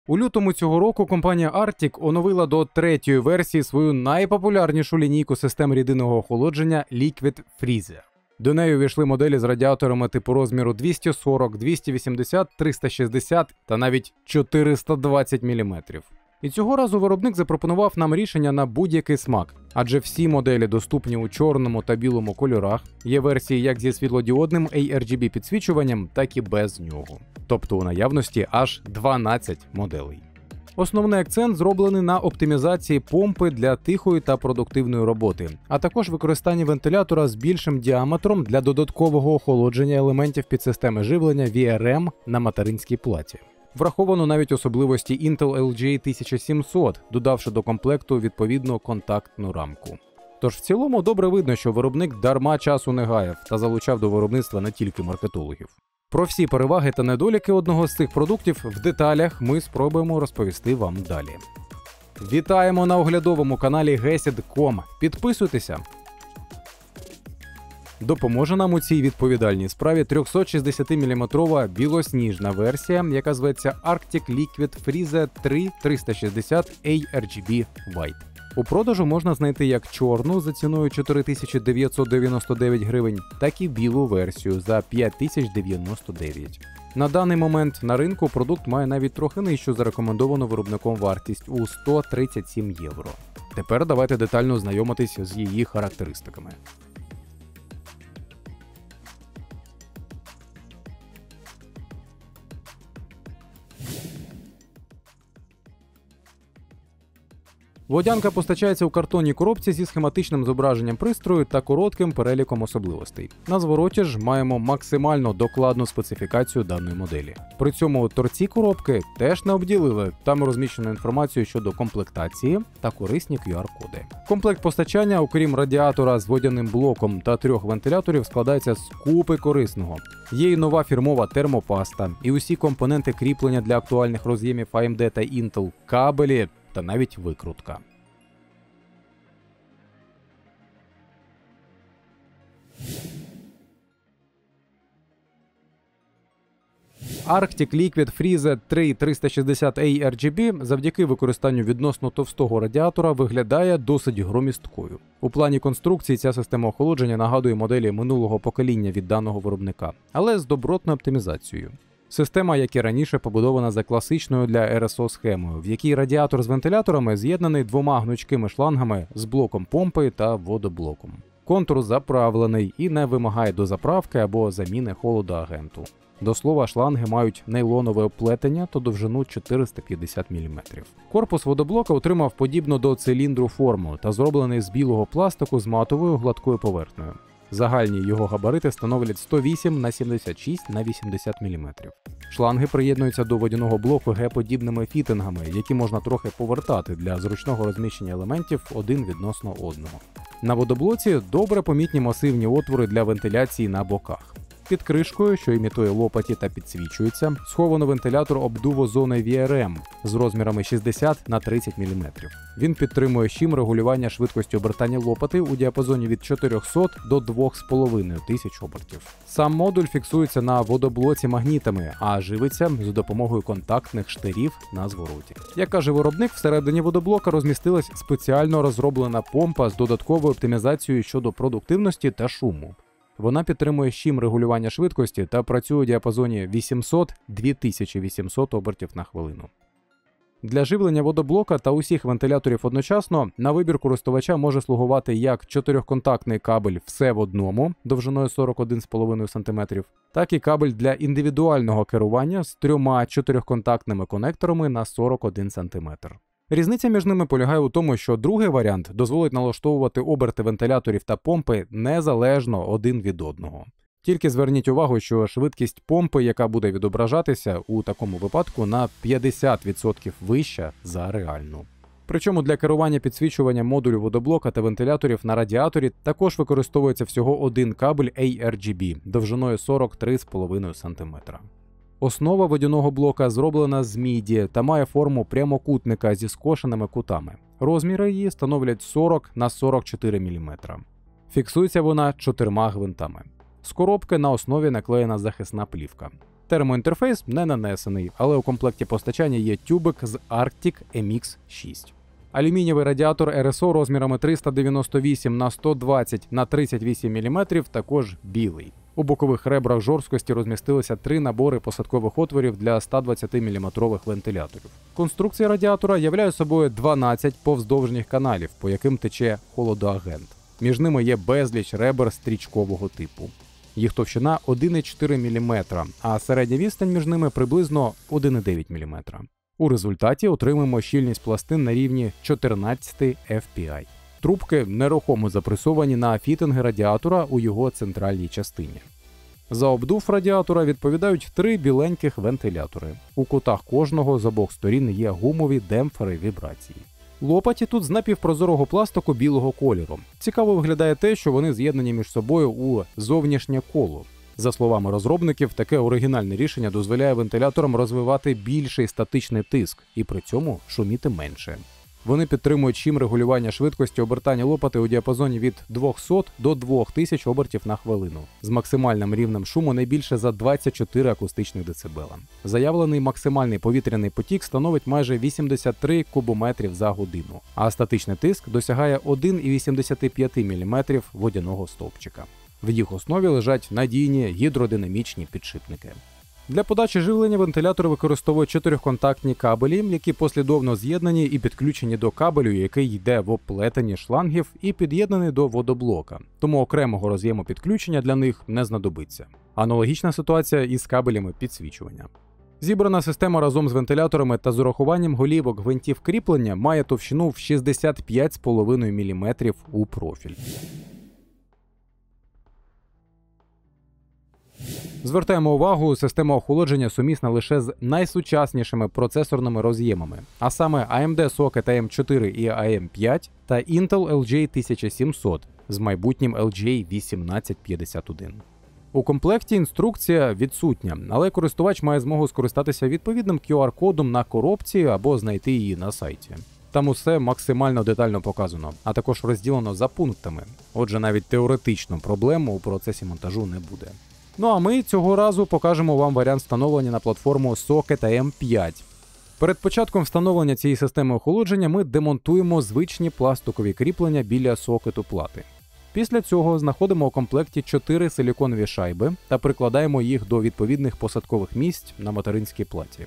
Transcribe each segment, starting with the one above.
У лютому цього року компанія Arctic оновила до 3-ї версії свою найпопулярнішу лінійку систем рідинного охолодження Liquid Freezer. До неї увійшли моделі з радіаторами типу розміру 240, 280, 360 та навіть 420 мм. І цього разу виробник запропонував нам рішення на будь-який смак, адже всі моделі доступні у чорному та білому кольорах, є версії як зі світлодіодним ARGB підсвічуванням, так і без нього. Тобто у наявності аж 12 моделей. Основний акцент зроблений на оптимізації помпи для тихої та продуктивної роботи, а також використанні вентилятора з більшим діаметром для додаткового охолодження елементів підсистеми живлення VRM на материнській платі. Враховано навіть особливості Intel LGA 1700, додавши до комплекту відповідну контактну рамку. Тож в цілому добре видно, що виробник дарма часу не гаяв та залучав до виробництва не тільки маркетологів. Про всі переваги та недоліки одного з цих продуктів в деталях ми спробуємо розповісти вам далі. Вітаємо на оглядовому каналі Gesid.com. Підписуйтеся! Допоможе нам у цій відповідальній справі 360-мм білосніжна версія, яка зветься Arctic Liquid Freezer 3 360 ARGB White. У продажу можна знайти як чорну за ціною 4999 гривень, так і білу версію за 5099. На даний момент на ринку продукт має навіть трохи нижчу зарекомендовану виробником вартість у 137 євро. Тепер давайте детально знайомитись з її характеристиками. Водянка постачається у картонній коробці зі схематичним зображенням пристрою та коротким переліком особливостей. На звороті ж маємо максимально докладну специфікацію даної моделі. При цьому торці коробки теж не обділили, там розміщено інформацію щодо комплектації та корисні QR-коди. Комплект постачання, окрім радіатора з водяним блоком та 3 вентиляторів, складається з купи корисного. Є і нова фірмова термопаста, і усі компоненти кріплення для актуальних роз'ємів AMD та Intel, кабелі та навіть викрутка. Arctic Liquid Freezer 3 360 ARGB завдяки використанню відносно товстого радіатора виглядає досить громісткою. У плані конструкції ця система охолодження нагадує моделі минулого покоління від даного виробника, але з добротною оптимізацією. Система, як і раніше, побудована за класичною для РСО схемою, в якій радіатор з вентиляторами з'єднаний 2 гнучкими шлангами з блоком помпи та водоблоком. Контур заправлений і не вимагає дозаправки або заміни холодоагенту. До слова, шланги мають нейлонове оплетення та довжину 450 мм. Корпус водоблока отримав подібну до циліндру форму та зроблений з білого пластику з матовою гладкою поверхнею. Загальні його габарити становлять 108 на 76 на 80 мм. Шланги приєднуються до водяного блоку Г-подібними фітингами, які можна трохи повертати для зручного розміщення елементів один відносно одного. На водоблоці добре помітні масивні отвори для вентиляції на боках. Під кришкою, що імітує лопаті та підсвічується, сховано вентилятор обдувозоною VRM з розмірами 60 на 30 мм. Він підтримує щім регулювання швидкості обертання лопати у діапазоні від 400 до 2500 обертів. Сам модуль фіксується на водоблоці магнітами, а живиться за допомогою контактних штирів на звороті. Як каже виробник, всередині водоблока розмістилась спеціально розроблена помпа з додатковою оптимізацією щодо продуктивності та шуму. Вона підтримує щім регулювання швидкості та працює у діапазоні 800-2800 обертів на хвилину. Для живлення водоблока та усіх вентиляторів одночасно на вибір користувача може слугувати як 4-контактний кабель все в одному довжиною 41,5 см, так і кабель для індивідуального керування з 3 4-контактними конекторами на 41 см. Різниця між ними полягає у тому, що другий варіант дозволить налаштовувати оберти вентиляторів та помпи незалежно один від одного. Тільки зверніть увагу, що швидкість помпи, яка буде відображатися у такому випадку, на 50% вища за реальну. Причому для керування підсвічуванням модулю водоблока та вентиляторів на радіаторі також використовується всього один кабель ARGB довжиною 43,5 см. Основа водяного блока зроблена з міді та має форму прямокутника зі скошеними кутами. Розміри її становлять 40 на 44 мм. Фіксується вона 4 гвинтами. З коробки на основі наклеєна захисна плівка. Термоінтерфейс не нанесений, але у комплекті постачання є тюбик з Arctic MX6. Алюмінієвий радіатор РСО розмірами 398 на 120 на 38 мм також білий. У бокових ребрах жорсткості розмістилися 3 набори посадкових отворів для 120 мм вентиляторів. Конструкція радіатора являє собою 12 повздовжніх каналів, по яким тече холодоагент. Між ними є безліч ребер стрічкового типу. Їх товщина 1,4 мм, а середня відстань між ними приблизно 1,9 мм. У результаті отримаємо щільність пластин на рівні 14 FPI. Трубки нерухомо запресовані на фітинги радіатора у його центральній частині. За обдув радіатора відповідають 3 біленьких вентилятори. У кутах кожного з обох сторін є гумові демпфери вібрації. Лопаті тут з напівпрозорого пластику білого кольору. Цікаво виглядає те, що вони з'єднані між собою у зовнішнє коло. За словами розробників, таке оригінальне рішення дозволяє вентиляторам розвивати більший статичний тиск і при цьому шуміти менше. Вони підтримують шим регулювання швидкості обертання лопати у діапазоні від 200 до 2000 обертів на хвилину, з максимальним рівнем шуму не більше за 24 акустичних децибела. Заявлений максимальний повітряний потік становить майже 83 кубометрів за годину, а статичний тиск досягає 1,85 мм водяного стовпчика. В їх основі лежать надійні гідродинамічні підшипники. Для подачі живлення вентилятори використовують 4-контактні кабелі, які послідовно з'єднані і підключені до кабелю, який йде в оплетенні шлангів і під'єднаний до водоблока, тому окремого роз'єму підключення для них не знадобиться. Аналогічна ситуація із кабелями підсвічування. Зібрана система разом з вентиляторами та з урахуванням голівок гвинтів кріплення має товщину в 65,5 мм у профіль. Звертаємо увагу, система охолодження сумісна лише з найсучаснішими процесорними роз'ємами, а саме AMD Socket AM4 і AM5 та Intel LJ 1700 з майбутнім LJ 1851. У комплекті інструкція відсутня, але користувач має змогу скористатися відповідним QR-кодом на коробці або знайти її на сайті. Там усе максимально детально показано, а також розділено за пунктами, отже навіть теоретично проблем у процесі монтажу не буде. Ну а ми цього разу покажемо вам варіант встановлення на платформу Socket AM5. Перед початком встановлення цієї системи охолодження ми демонтуємо звичні пластикові кріплення біля сокету плати. Після цього знаходимо у комплекті 4 силіконові шайби та прикладаємо їх до відповідних посадкових місць на материнській платі.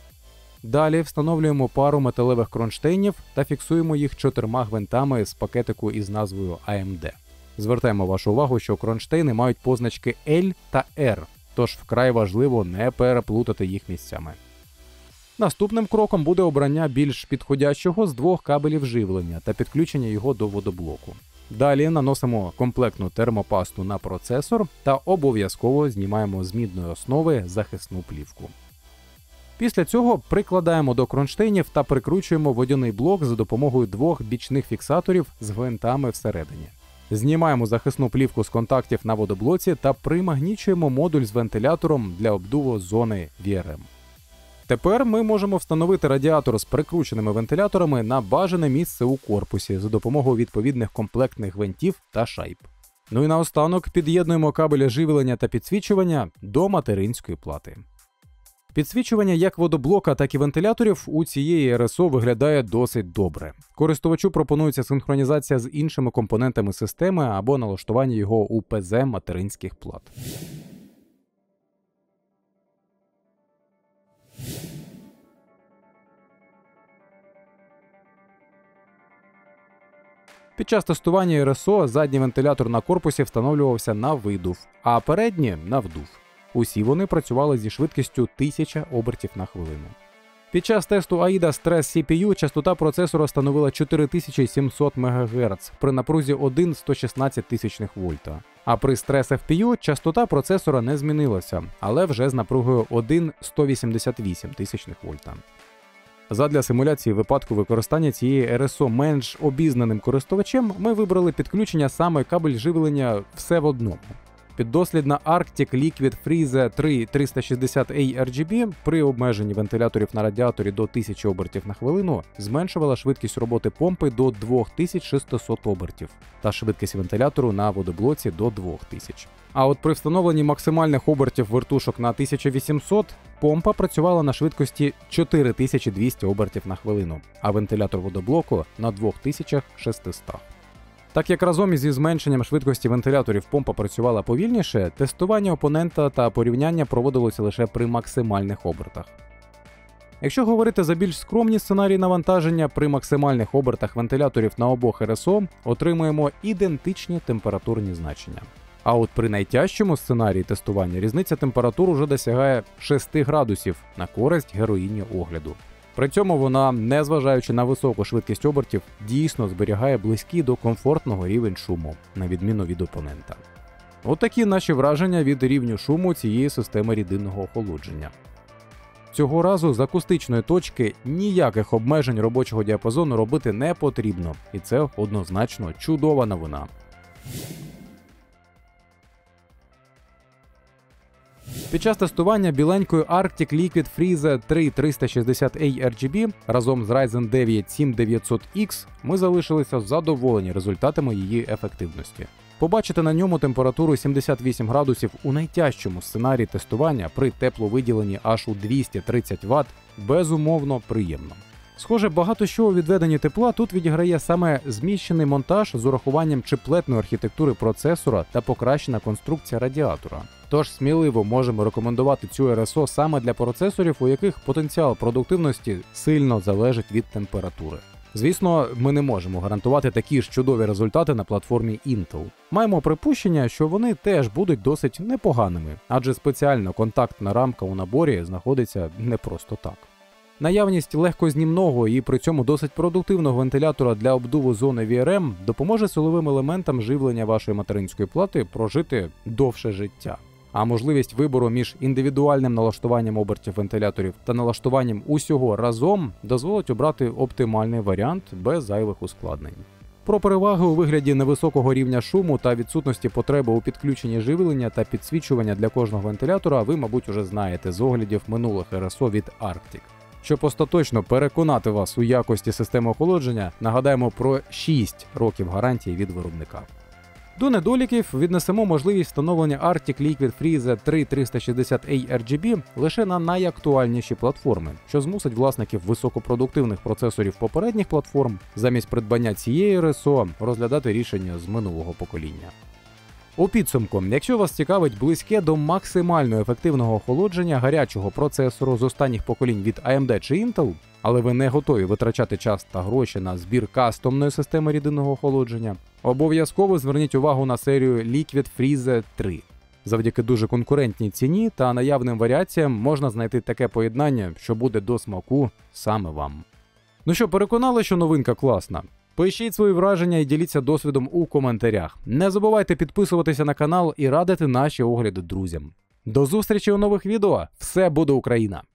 Далі встановлюємо пару металевих кронштейнів та фіксуємо їх 4 гвинтами з пакетику із назвою AMD. Звертаємо вашу увагу, що кронштейни мають позначки L та R, тож вкрай важливо не переплутати їх місцями. Наступним кроком буде обрання більш підходящого з 2 кабелів живлення та підключення його до водоблоку. Далі наносимо комплектну термопасту на процесор та обов'язково знімаємо з мідної основи захисну плівку. Після цього прикладаємо до кронштейнів та прикручуємо водяний блок за допомогою 2 бічних фіксаторів з гвинтами всередині. Знімаємо захисну плівку з контактів на водоблоці та примагнічуємо модуль з вентилятором для обдуву зони VRM. Тепер ми можемо встановити радіатор з прикрученими вентиляторами на бажане місце у корпусі за допомогою відповідних комплектних гвинтів та шайб. Ну і наостанок під'єднуємо кабелі живлення та підсвічування до материнської плати. Підсвічування як водоблока, так і вентиляторів у цієї РСО виглядає досить добре. Користувачу пропонується синхронізація з іншими компонентами системи або налаштування його у ПЗ материнських плат. Під час тестування РСО задній вентилятор на корпусі встановлювався на видув, а передні – на вдув. Усі вони працювали зі швидкістю 1000 обертів на хвилину. Під час тесту AIDA Stress CPU частота процесора становила 4700 МГц при напрузі 1,116 вольта. А при Stress FPU частота процесора не змінилася, але вже з напругою 1,188 вольта. Задля симуляції випадку використання цієї РСО менш обізнаним користувачем ми вибрали підключення саме кабель живлення все в одному. Піддослідна Arctic Liquid Freeze 360A RGB при обмеженні вентиляторів на радіаторі до 1000 обертів на хвилину зменшувала швидкість роботи помпи до 2600 обертів та швидкість вентилятору на водоблоці до 2000. А от при встановленні максимальних обертів вертушок на 1800 помпа працювала на швидкості 4200 обертів на хвилину, а вентилятор водоблоку на 2600. Так як разом із зменшенням швидкості вентиляторів помпа працювала повільніше, тестування опонента та порівняння проводилося лише при максимальних обертах. Якщо говорити за більш скромні сценарії навантаження, при максимальних обертах вентиляторів на обох РСО отримуємо ідентичні температурні значення. А от при найтяжчому сценарії тестування різниця температур уже досягає 6 градусів на користь героїні огляду. При цьому вона, незважаючи на високу швидкість обертів, дійсно зберігає близький до комфортного рівень шуму, на відміну від опонента. От такі наші враження від рівню шуму цієї системи рідинного охолодження. Цього разу з акустичної точки ніяких обмежень робочого діапазону робити не потрібно, і це однозначно чудова новина. Під час тестування біленької Arctic Liquid Freeze 360A RGB разом з Ryzen 9 7900X ми залишилися задоволені результатами її ефективності. Побачити на ньому температуру 78 градусів у найтяжчому сценарії тестування при тепловиділенні аж у 230 Вт безумовно приємно. Схоже, багато що у відведенні тепла тут відіграє саме зміщений монтаж з урахуванням чиплетної архітектури процесора та покращена конструкція радіатора. Тож сміливо можемо рекомендувати цю РСО саме для процесорів, у яких потенціал продуктивності сильно залежить від температури. Звісно, ми не можемо гарантувати такі ж чудові результати на платформі Intel. Маємо припущення, що вони теж будуть досить непоганими, адже спеціально контактна рамка у наборі знаходиться не просто так. Наявність легкознімного і при цьому досить продуктивного вентилятора для обдуву зони VRM допоможе силовим елементам живлення вашої материнської плати прожити довше життя. А можливість вибору між індивідуальним налаштуванням обертів вентиляторів та налаштуванням усього разом дозволить обрати оптимальний варіант без зайвих ускладнень. Про переваги у вигляді невисокого рівня шуму та відсутності потреби у підключенні живлення та підсвічування для кожного вентилятора ви, мабуть, уже знаєте з оглядів минулих РСО від Arctic. Щоб остаточно переконати вас у якості системи охолодження, нагадаємо про 6 років гарантії від виробника. До недоліків віднесемо можливість встановлення Arctic Liquid Freeze 360A RGB лише на найактуальніші платформи, що змусить власників високопродуктивних процесорів попередніх платформ замість придбання цієї РСО розглядати рішення з минулого покоління. У підсумку, якщо вас цікавить близьке до максимально ефективного охолодження гарячого процесору з останніх поколінь від AMD чи Intel, але ви не готові витрачати час та гроші на збір кастомної системи рідинного охолодження, обов'язково зверніть увагу на серію Liquid Freeze 3. Завдяки дуже конкурентній ціні та наявним варіаціям можна знайти таке поєднання, що буде до смаку саме вам. Ну що, переконали, що новинка класна? Пишіть свої враження і діліться досвідом у коментарях. Не забувайте підписуватися на канал і радити наші огляди друзям. До зустрічі у нових відео! Все буде Україна!